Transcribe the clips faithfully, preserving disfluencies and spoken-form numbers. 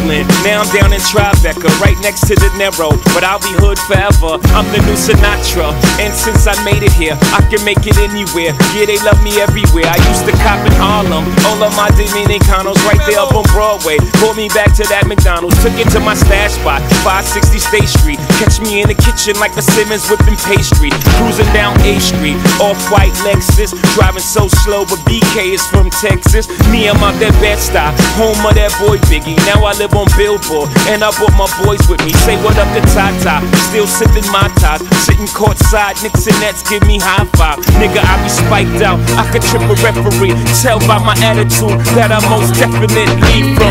Brooklyn, now I'm down in Tribeca, right next to the Narrow, but I'll be hood forever. I'm the new Sinatra, and since I made it here, I can make it anywhere. Yeah, they love me everywhere. I used to cop in Harlem, all of my Dominicanos right there up on Broadway. Pulled me back to that McDonald's, took it to my stash spot, five sixty State Street. Catch me in the kitchen like the Simmons whipping pastry. Cruising down A Street, off-white Lexus, driving so slow, but B K is from Texas. Me, I'm out that Bed-Stuy, home of that boy Biggie. Now I live on Billboard, and I brought my boys with me. Say what up to Tata, still sipping my ties, sitting courtside, Knicks and Nets give me high five. Nigga, I be spiked out, I could trip a referee. Tell by my attitude that I most definitely from.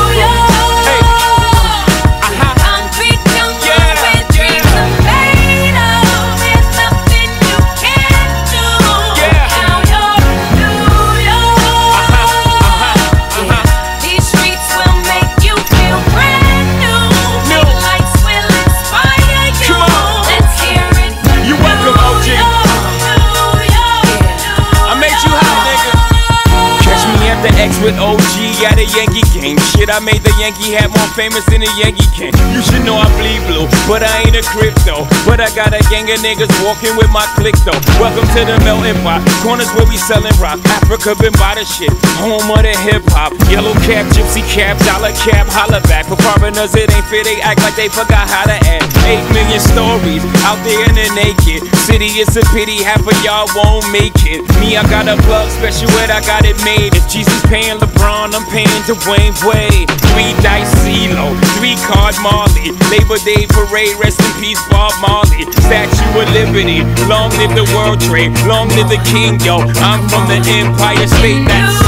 With O G at a Yankee game. Shit, I made the Yankee hat more famous than the Yankee can. You should know I bleed blue, but I ain't a crypto. But I got a gang of niggas walking with my click though. Welcome to the melting pot, corners where we selling rock. Africa been by the shit, home of the hip hop. Yellow cap, gypsy cap, dollar cap, holla back. For foreigners it ain't fair, they act like they forgot how to act. Eight million stories out there in the naked city. It's a pity half of y'all won't make it. Me, I got a plug special ed, I got it made. If Jesus paying LeBron, I'm paying Dwayne Wade. Three dice CeeLo, three card Marley. Labor Day parade, rest in peace Bob Marley. Statue of Liberty, long live the World Trade, long live the King, yo. I'm from the Empire State. That's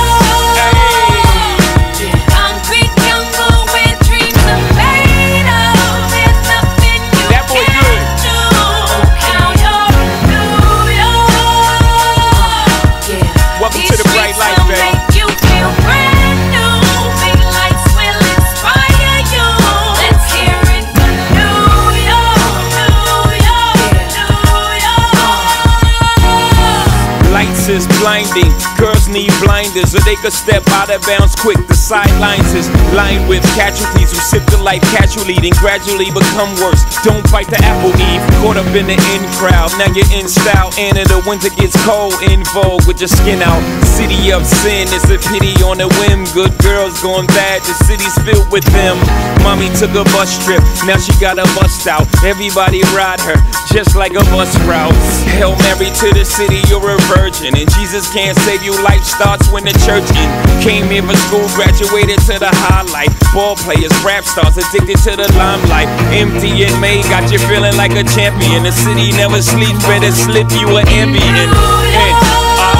is blinding. Girls need blinders so they could step out of bounds quick. The sidelines is lined with casualties who sip the life casually, then gradually become worse. Don't bite the apple, Eve. Caught up in the in crowd, now you're in style. And in the winter gets cold, in vogue with your skin out. City of sin, it's a pity on a whim. Good girls going bad, the city's filled with them. Mommy took a bus trip, now she got a bust out. Everybody ride her, just like a bus route. Hail Mary to the city, you're a virgin. And Jesus can't save you, life starts when the church in. Came here for school, graduated to the highlight. Ball players, rap stars, addicted to the limelight. Empty and May got you feeling like a champion. The city never sleeps, better slip you an ambient. And,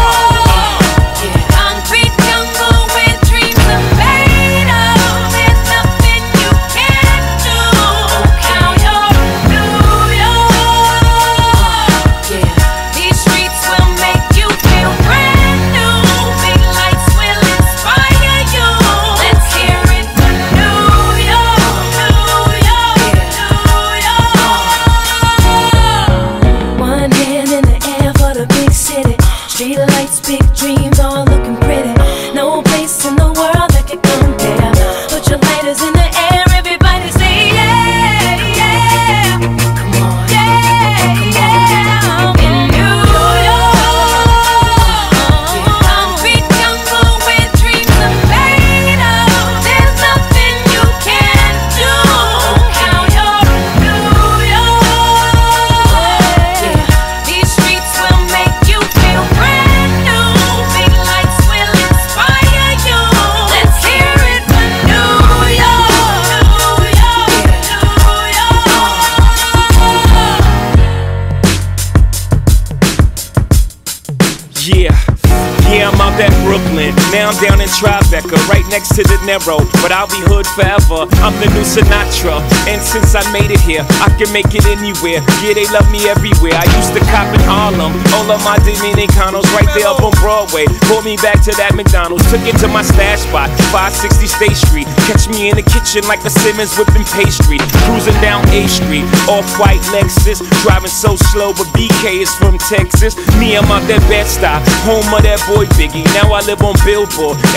yeah, yeah, I'm out that Brooklyn, now I'm down in Tribeca, right next to the Narrow, but I'll be hood forever. I'm the new Sinatra, and since I made it here, I can make it anywhere. Yeah, they love me everywhere. I used to cop in Harlem, all of my Dominicanos right there up on Broadway. Pulled me back to that McDonald's, took it to my stash spot, five sixty State Street. Catch me in the kitchen like the Simmons whipping pastry. Cruising down A Street, off-white Lexus, driving so slow, but B K is from Texas. Me, I'm out that Bed-Stuy, home of that boy Biggie. Now I live on Billboard, and I brought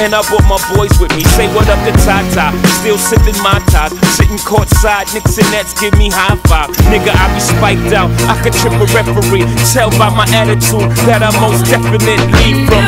of my boys with me. Say what up to Tata, still sipping my top. Sitting courtside, Knicks and Nets give me high five. Nigga, I be spiked out, I could trip a referee. Tell by my attitude that I most definitely from.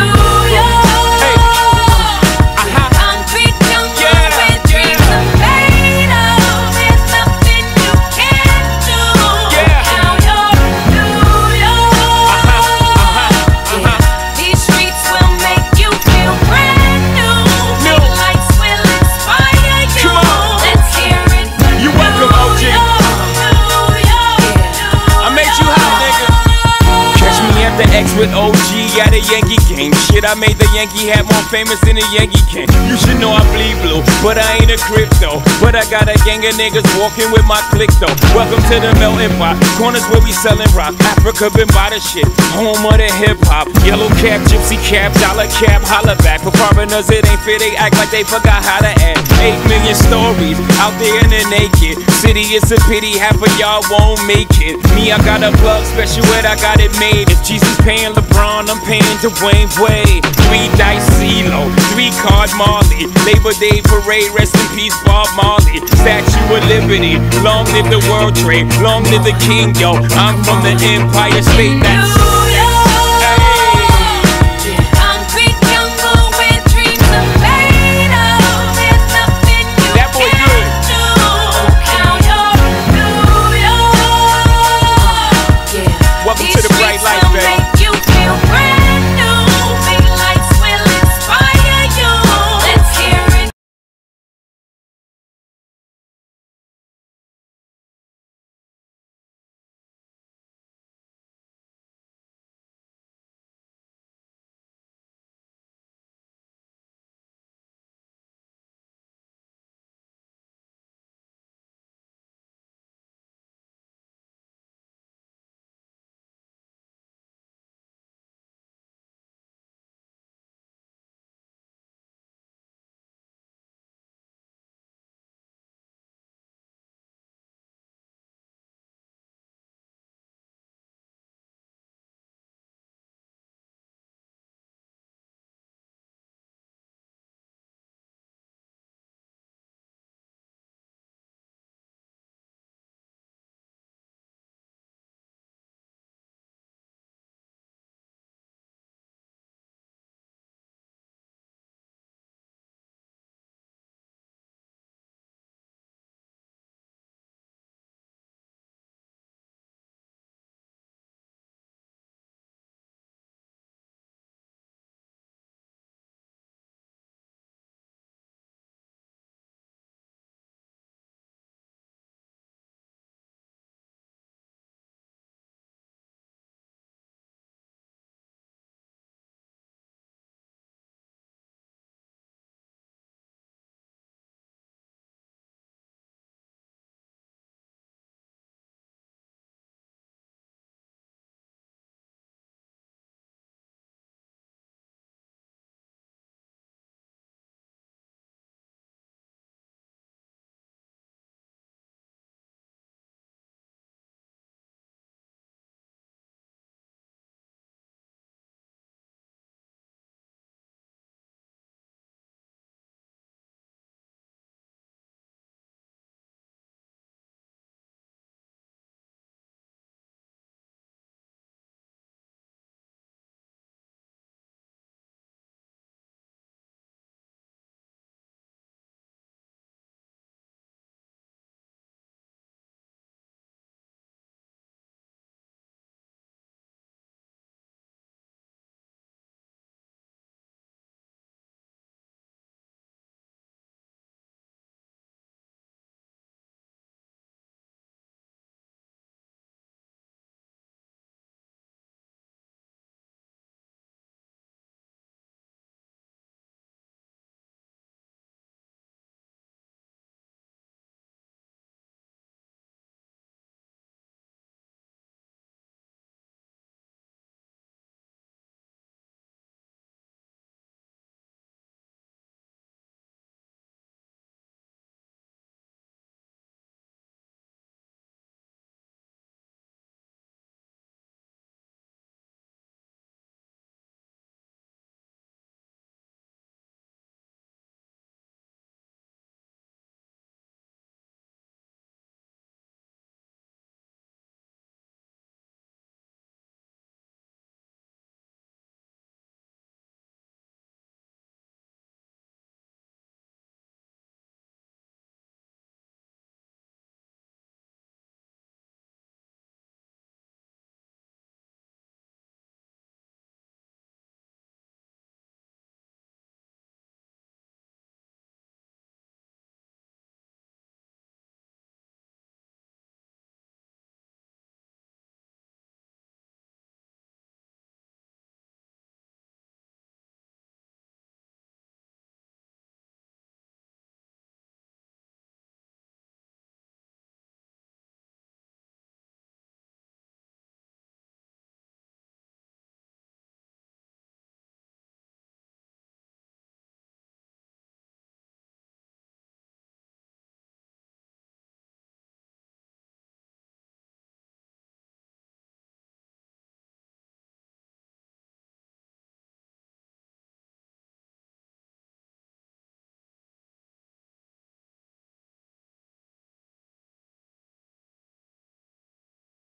With O G at a Yankee game. Shit, I made the Yankee hat more famous than the Yankee can. You should know I bleed blue, but I ain't a crypto. But I got a gang of niggas walking with my click though. Welcome to the melting pot. Corners where we selling rock. Africa been by the shit. Home of the hip hop. Yellow cap, gypsy cap, dollar cap, holla back. For foreigners it ain't fair, they act like they forgot how to act. Eight million stories out there in the naked city. It's a pity half of y'all won't make it. Me, I got a plug special ed, I got it made. If Jesus paying LeBron, I'm paying Dwayne Wade. Three dice CeeLo, three card Marley. Labor Day parade, rest in peace Bob Marley. Statue of Liberty, long live the World Trade, long live the King, yo. I'm from the Empire State. That's